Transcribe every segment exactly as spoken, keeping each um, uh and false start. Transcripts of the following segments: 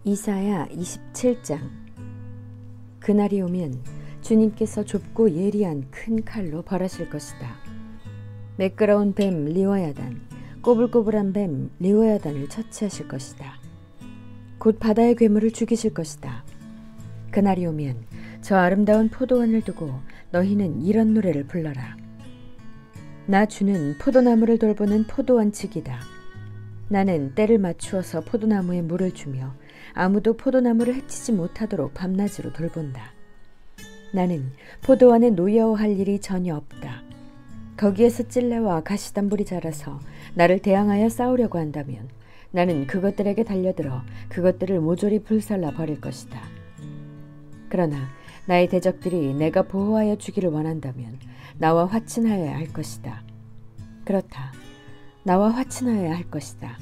이사야 이십칠 장. 그날이 오면 주님께서 좁고 예리한 큰 칼로 벌하실 것이다. 매끄러운 뱀 리워야단, 꼬불꼬불한 뱀 리워야단을 처치하실 것이다. 곧 바다의 괴물을 죽이실 것이다. 그날이 오면 저 아름다운 포도원을 두고 너희는 이런 노래를 불러라. 나 주는 포도나무를 돌보는 포도원치기다. 나는 때를 맞추어서 포도나무에 물을 주며 아무도 포도나무를 해치지 못하도록 밤낮으로 돌본다. 나는 포도원에 노여워할 일이 전혀 없다. 거기에서 찔레와 가시덤불이 자라서 나를 대항하여 싸우려고 한다면 나는 그것들에게 달려들어 그것들을 모조리 불살라 버릴 것이다. 그러나 나의 대적들이 내가 보호하여 주기를 원한다면 나와 화친하여야 할 것이다. 그렇다. 나와 화친하여야 할 것이다.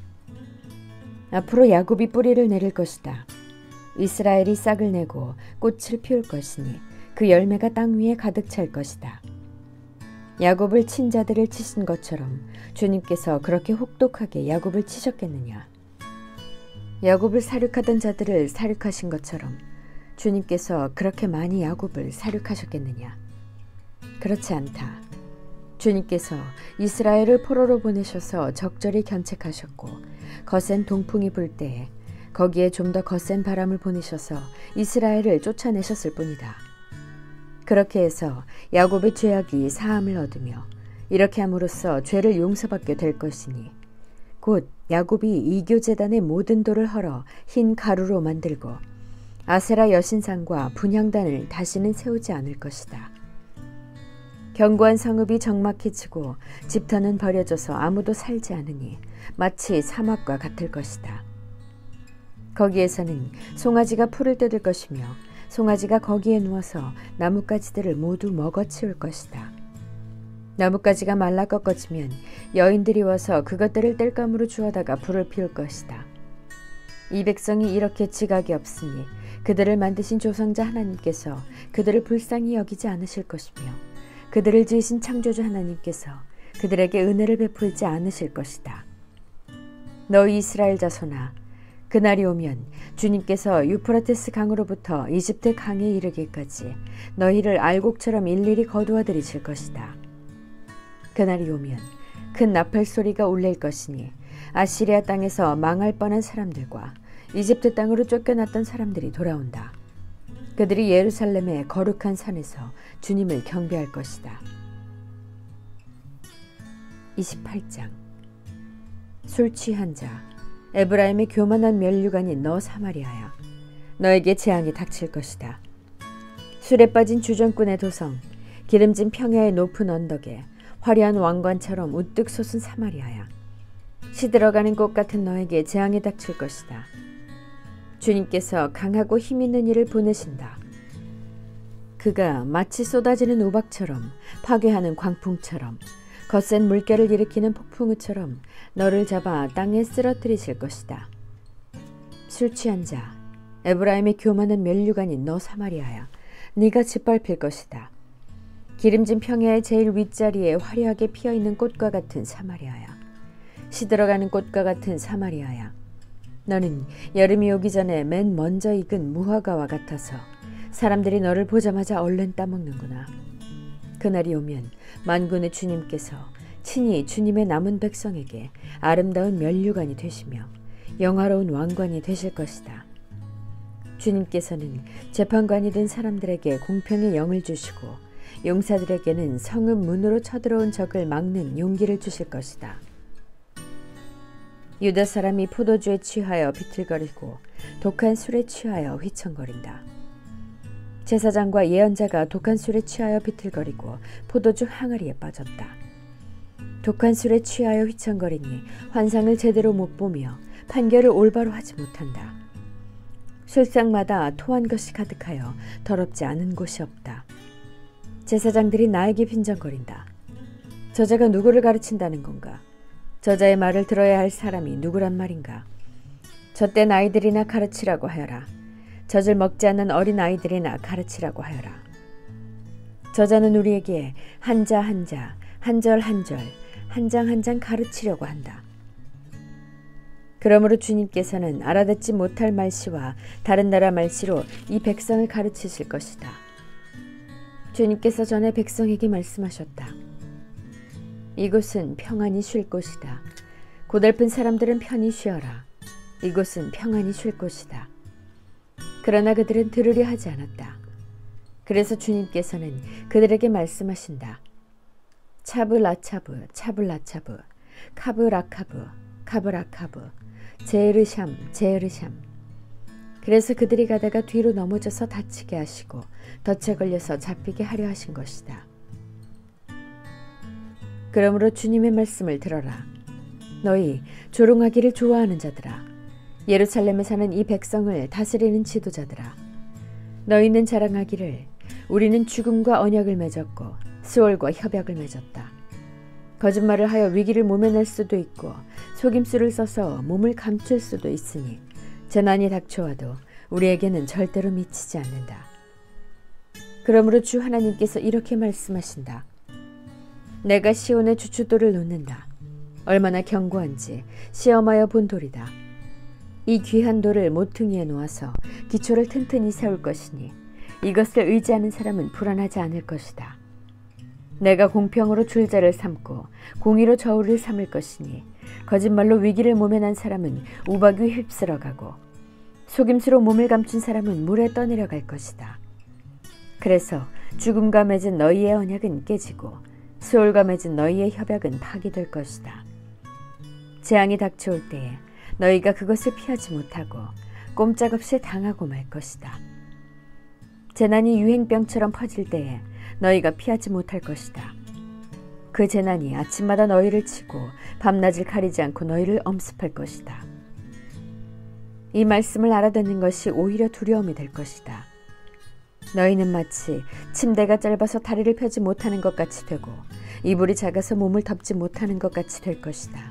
앞으로 야곱이 뿌리를 내릴 것이다. 이스라엘이 싹을 내고 꽃을 피울 것이니 그 열매가 땅 위에 가득 찰 것이다. 야곱을 친 자들을 치신 것처럼 주님께서 그렇게 혹독하게 야곱을 치셨겠느냐. 야곱을 사륙하던 자들을 사륙하신 것처럼 주님께서 그렇게 많이 야곱을 사륙하셨겠느냐. 그렇지 않다. 주님께서 이스라엘을 포로로 보내셔서 적절히 견책하셨고 거센 동풍이 불 때에 거기에 좀 더 거센 바람을 보내셔서 이스라엘을 쫓아내셨을 뿐이다. 그렇게 해서 야곱의 죄악이 사함을 얻으며 이렇게 함으로써 죄를 용서받게 될 것이니 곧 야곱이 이교제단의 모든 돌을 헐어 흰 가루로 만들고 아세라 여신상과 분향단을 다시는 세우지 않을 것이다. 견고한 성읍이 적막해지고 집터는 버려져서 아무도 살지 않으니 마치 사막과 같을 것이다. 거기에서는 송아지가 풀을 뜯을 것이며 송아지가 거기에 누워서 나뭇가지들을 모두 먹어치울 것이다. 나뭇가지가 말라 꺾어지면 여인들이 와서 그것들을 땔감으로 주워다가 불을 피울 것이다. 이 백성이 이렇게 지각이 없으니 그들을 만드신 조상자 하나님께서 그들을 불쌍히 여기지 않으실 것이며 그들을 지으신 창조주 하나님께서 그들에게 은혜를 베풀지 않으실 것이다. 너희 이스라엘 자손아, 그날이 오면 주님께서 유프라테스 강으로부터 이집트 강에 이르기까지 너희를 알곡처럼 일일이 거두어 들이실 것이다. 그날이 오면 큰 나팔 소리가 울릴 것이니 아시리아 땅에서 망할 뻔한 사람들과 이집트 땅으로 쫓겨났던 사람들이 돌아온다. 그들이 예루살렘의 거룩한 산에서 주님을 경배할 것이다. 이십팔 장. 술 취한 자, 에브라임의 교만한 면류관인 너 사마리아야, 너에게 재앙이 닥칠 것이다. 술에 빠진 주전꾼의 도성, 기름진 평야의 높은 언덕에 화려한 왕관처럼 우뚝 솟은 사마리아야, 시들어가는 꽃 같은 너에게 재앙이 닥칠 것이다. 주님께서 강하고 힘있는 이를 보내신다. 그가 마치 쏟아지는 우박처럼, 파괴하는 광풍처럼, 거센 물결을 일으키는 폭풍우처럼 너를 잡아 땅에 쓰러뜨리실 것이다. 술 취한 자, 에브라임의 교만한 면류관인 너 사마리아야, 네가 짓밟힐 것이다. 기름진 평야의 제일 윗자리에 화려하게 피어있는 꽃과 같은 사마리아야, 시들어가는 꽃과 같은 사마리아야, 너는 여름이 오기 전에 맨 먼저 익은 무화과와 같아서 사람들이 너를 보자마자 얼른 따먹는구나. 그날이 오면 만군의 주님께서 친히 주님의 남은 백성에게 아름다운 면류관이 되시며 영화로운 왕관이 되실 것이다. 주님께서는 재판관이 된 사람들에게 공평의 영을 주시고 용사들에게는 성읍 문으로 쳐들어온 적을 막는 용기를 주실 것이다. 유다 사람이 포도주에 취하여 비틀거리고 독한 술에 취하여 휘청거린다. 제사장과 예언자가 독한 술에 취하여 비틀거리고 포도주 항아리에 빠졌다. 독한 술에 취하여 휘청거리니 환상을 제대로 못 보며 판결을 올바로 하지 못한다. 술상마다 토한 것이 가득하여 더럽지 않은 곳이 없다. 제사장들이 나에게 빈정거린다. 저자가 누구를 가르친다는 건가? 저자의 말을 들어야 할 사람이 누구란 말인가? 젖된 아이들이나 가르치라고 하여라. 젖을 먹지 않는 어린 아이들이나 가르치라고 하여라. 저자는 우리에게 한자 한자, 한절 한절, 한 장 한 장 가르치려고 한다. 그러므로 주님께서는 알아듣지 못할 말씨와 다른 나라 말씨로 이 백성을 가르치실 것이다. 주님께서 전에 백성에게 말씀하셨다. 이곳은 평안히 쉴 곳이다. 고달픈 사람들은 편히 쉬어라. 이곳은 평안히 쉴 곳이다. 그러나 그들은 들으려 하지 않았다. 그래서 주님께서는 그들에게 말씀하신다. 차브라차브, 차블라차브, 카브라카브, 카브라카브, 제르샴, 제르샴. 그래서 그들이 가다가 뒤로 넘어져서 다치게 하시고 덫에 걸려서 잡히게 하려 하신 것이다. 그러므로 주님의 말씀을 들어라. 너희 조롱하기를 좋아하는 자들아, 예루살렘에 사는 이 백성을 다스리는 지도자들아, 너희는 자랑하기를 우리는 죽음과 언약을 맺었고 스올과 협약을 맺었다. 거짓말을 하여 위기를 모면할 수도 있고 속임수를 써서 몸을 감출 수도 있으니 재난이 닥쳐와도 우리에게는 절대로 미치지 않는다. 그러므로 주 하나님께서 이렇게 말씀하신다. 내가 시온의 주춧돌을 놓는다. 얼마나 견고한지 시험하여 본 돌이다. 이 귀한 돌을 모퉁이에 놓아서 기초를 튼튼히 세울 것이니 이것을 의지하는 사람은 불안하지 않을 것이다. 내가 공평으로 줄자를 삼고 공의로 저울을 삼을 것이니 거짓말로 위기를 모면한 사람은 우박 위 휩쓸어가고 속임수로 몸을 감춘 사람은 물에 떠내려갈 것이다. 그래서 죽음과 맺은 너희의 언약은 깨지고 스올과 맺은 너희의 협약은 파기될 것이다. 재앙이 닥쳐올 때에 너희가 그것을 피하지 못하고 꼼짝없이 당하고 말 것이다. 재난이 유행병처럼 퍼질 때에 너희가 피하지 못할 것이다. 그 재난이 아침마다 너희를 치고 밤낮을 가리지 않고 너희를 엄습할 것이다. 이 말씀을 알아듣는 것이 오히려 두려움이 될 것이다. 너희는 마치 침대가 짧아서 다리를 펴지 못하는 것 같이 되고 이불이 작아서 몸을 덮지 못하는 것 같이 될 것이다.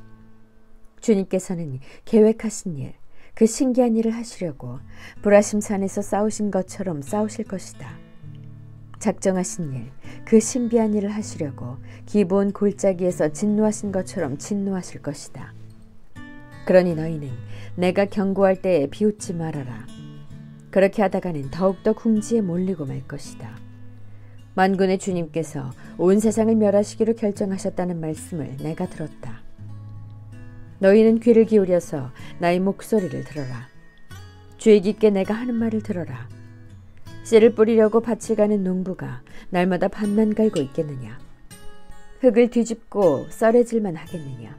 주님께서는 계획하신 일, 그 신기한 일을 하시려고 브라심산에서 싸우신 것처럼 싸우실 것이다. 작정하신 일, 그 신비한 일을 하시려고 기브온 골짜기에서 진노하신 것처럼 진노하실 것이다. 그러니 너희는 내가 경고할 때에 비웃지 말아라. 그렇게 하다가는 더욱더 궁지에 몰리고 말 것이다. 만군의 주님께서 온 세상을 멸하시기로 결정하셨다는 말씀을 내가 들었다. 너희는 귀를 기울여서 나의 목소리를 들어라. 주의 깊게 내가 하는 말을 들어라. 씨를 뿌리려고 밭을 가는 농부가 날마다 밭만 갈고 있겠느냐? 흙을 뒤집고 썰어질만 하겠느냐?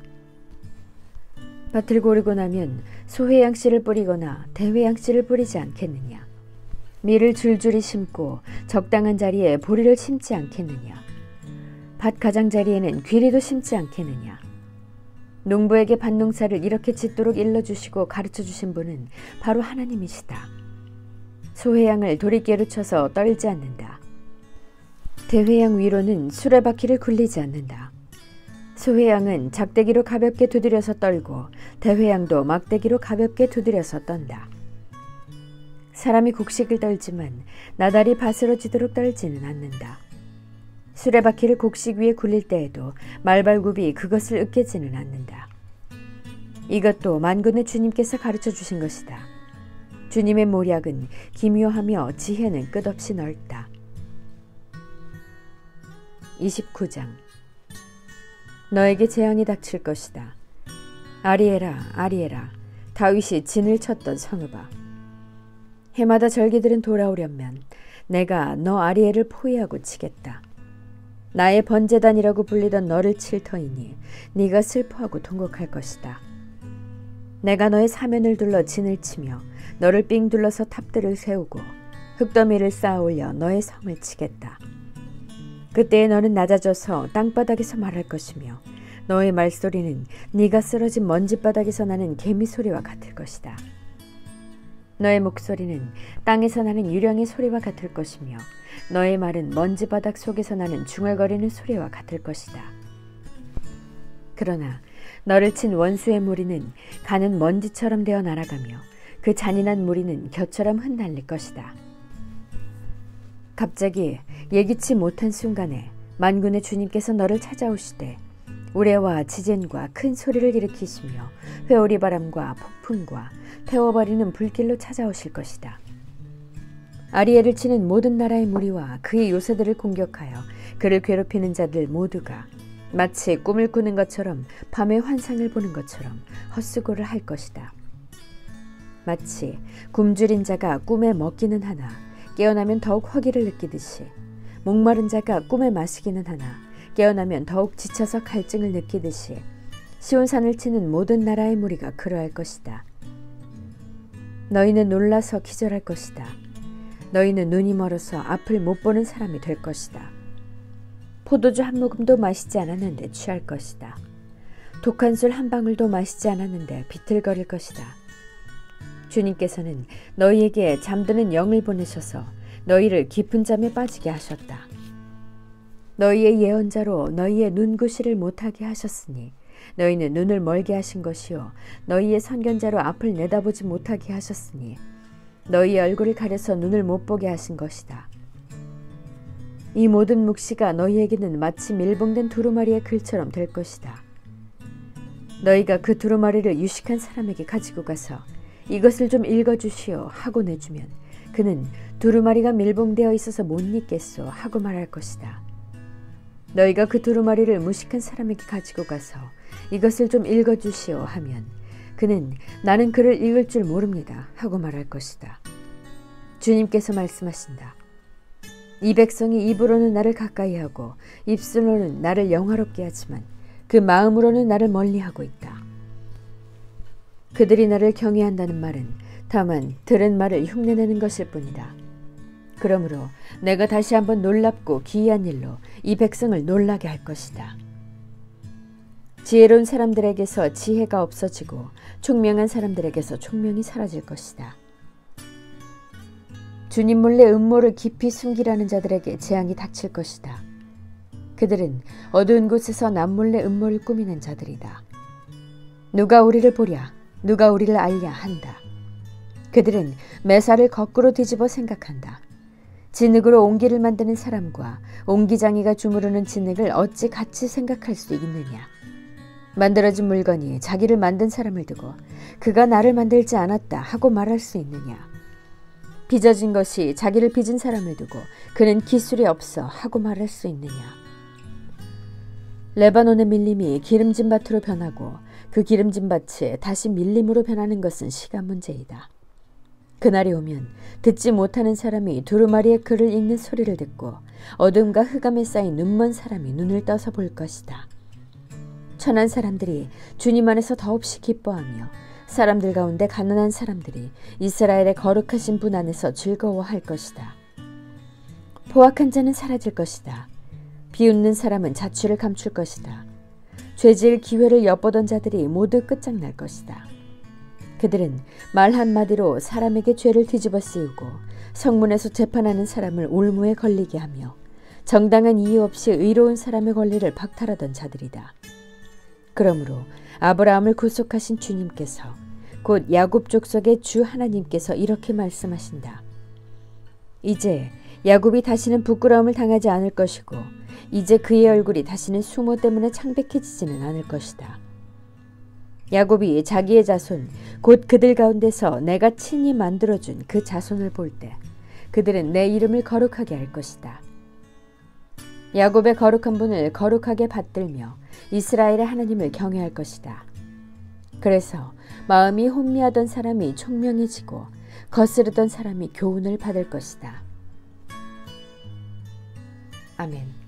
밭을 고르고 나면 소회양 씨를 뿌리거나 대회양 씨를 뿌리지 않겠느냐? 밀을 줄줄이 심고 적당한 자리에 보리를 심지 않겠느냐? 밭 가장자리에는 귀리도 심지 않겠느냐? 농부에게 밭농사를 이렇게 짓도록 일러주시고 가르쳐주신 분은 바로 하나님이시다. 소회양을 도리깨로 쳐서 떨지 않는다. 대회양 위로는 수레바퀴를 굴리지 않는다. 소회양은 작대기로 가볍게 두드려서 떨고 대회양도 막대기로 가볍게 두드려서 떤다. 사람이 곡식을 떨지만 나달이 밭으로 지도록 떨지는 않는다. 수레바퀴를 곡식 위에 굴릴 때에도 말발굽이 그것을 으깨지는 않는다. 이것도 만군의 주님께서 가르쳐 주신 것이다. 주님의 모략은 기묘하며 지혜는 끝없이 넓다. 이십구 장. 너에게 재앙이 닥칠 것이다. 아리에라, 아리에라, 다윗이 진을 쳤던 성읍아. 해마다 절기들은 돌아오려면 내가 너 아리에를 포위하고 치겠다. 나의 번제단이라고 불리던 너를 칠 터이니 네가 슬퍼하고 통곡할 것이다. 내가 너의 사면을 둘러 진을 치며 너를 삥 둘러서 탑들을 세우고 흙더미를 쌓아 올려 너의 성을 치겠다. 그때에 너는 낮아져서 땅바닥에서 말할 것이며 너의 말소리는 네가 쓰러진 먼지바닥에서 나는 개미 소리와 같을 것이다. 너의 목소리는 땅에서 나는 유령의 소리와 같을 것이며 너의 말은 먼지바닥 속에서 나는 중얼거리는 소리와 같을 것이다. 그러나 너를 친 원수의 무리는 가는 먼지처럼 되어 날아가며 그 잔인한 무리는 겨처럼 흩날릴 것이다. 갑자기 예기치 못한 순간에 만군의 주님께서 너를 찾아오시되 우레와 지진과 큰 소리를 일으키시며 회오리 바람과 폭풍과 태워버리는 불길로 찾아오실 것이다. 아리엘을 치는 모든 나라의 무리와 그의 요새들을 공격하여 그를 괴롭히는 자들 모두가 마치 꿈을 꾸는 것처럼 밤의 환상을 보는 것처럼 헛수고를 할 것이다. 마치 굶주린 자가 꿈에 먹기는 하나 깨어나면 더욱 허기를 느끼듯이 목마른 자가 꿈에 마시기는 하나 깨어나면 더욱 지쳐서 갈증을 느끼듯이 시온산을 치는 모든 나라의 무리가 그러할 것이다. 너희는 놀라서 기절할 것이다. 너희는 눈이 멀어서 앞을 못 보는 사람이 될 것이다. 포도주 한 모금도 마시지 않았는데 취할 것이다. 독한 술 한 방울도 마시지 않았는데 비틀거릴 것이다. 주님께서는 너희에게 잠드는 영을 보내셔서 너희를 깊은 잠에 빠지게 하셨다. 너희의 예언자로 너희의 눈구시를 못하게 하셨으니 너희는 눈을 멀게 하신 것이요 너희의 선견자로 앞을 내다보지 못하게 하셨으니 너희의 얼굴을 가려서 눈을 못 보게 하신 것이다. 이 모든 묵시가 너희에게는 마치 밀봉된 두루마리의 글처럼 될 것이다. 너희가 그 두루마리를 유식한 사람에게 가지고 가서 이것을 좀 읽어주시오 하고 내주면 그는 두루마리가 밀봉되어 있어서 못 읽겠소 하고 말할 것이다. 너희가 그 두루마리를 무식한 사람에게 가지고 가서 이것을 좀 읽어주시오 하면 그는 나는 글을 읽을 줄 모릅니다 하고 말할 것이다. 주님께서 말씀하신다. 이 백성이 입으로는 나를 가까이 하고 입술로는 나를 영화롭게 하지만 그 마음으로는 나를 멀리하고 있다. 그들이 나를 경외한다는 말은 다만 들은 말을 흉내내는 것일 뿐이다. 그러므로 내가 다시 한번 놀랍고 기이한 일로 이 백성을 놀라게 할 것이다. 지혜로운 사람들에게서 지혜가 없어지고 총명한 사람들에게서 총명이 사라질 것이다. 주님 몰래 음모를 깊이 숨기라는 자들에게 재앙이 닥칠 것이다. 그들은 어두운 곳에서 남몰래 음모를 꾸미는 자들이다. 누가 우리를 보랴, 누가 우리를 알랴 한다. 그들은 매사를 거꾸로 뒤집어 생각한다. 진흙으로 옹기를 만드는 사람과 옹기장이가 주무르는 진흙을 어찌 같이 생각할 수 있느냐. 만들어진 물건이 자기를 만든 사람을 두고 그가 나를 만들지 않았다 하고 말할 수 있느냐. 빚어진 것이 자기를 빚은 사람을 두고 그는 기술이 없어 하고 말할 수 있느냐. 레바논의 밀림이 기름진 밭으로 변하고 그 기름진 밭이 다시 밀림으로 변하는 것은 시간 문제이다. 그날이 오면 듣지 못하는 사람이 두루마리의 글을 읽는 소리를 듣고 어둠과 흑암에 쌓인 눈먼 사람이 눈을 떠서 볼 것이다. 천한 사람들이 주님 안에서 더없이 기뻐하며 사람들 가운데 가난한 사람들이 이스라엘의 거룩하신 분 안에서 즐거워할 것이다. 포악한 자는 사라질 것이다. 비웃는 사람은 자취를 감출 것이다. 죄지을 기회를 엿보던 자들이 모두 끝장날 것이다. 그들은 말 한마디로 사람에게 죄를 뒤집어 씌우고 성문에서 재판하는 사람을 올무에 걸리게 하며 정당한 이유 없이 의로운 사람의 권리를 박탈하던 자들이다. 그러므로 아브라함을 구속하신 주님께서 곧 야곱 족속의 주 하나님께서 이렇게 말씀하신다. 이제 야곱이 다시는 부끄러움을 당하지 않을 것이고 이제 그의 얼굴이 다시는 수모 때문에 창백해지지는 않을 것이다. 야곱이 자기의 자손 곧 그들 가운데서 내가 친히 만들어준 그 자손을 볼 때 그들은 내 이름을 거룩하게 할 것이다. 야곱의 거룩한 분을 거룩하게 받들며 이스라엘의 하나님을 경외할 것이다. 그래서 마음이 혼미하던 사람이 총명해지고 거스르던 사람이 교훈을 받을 것이다. 아멘.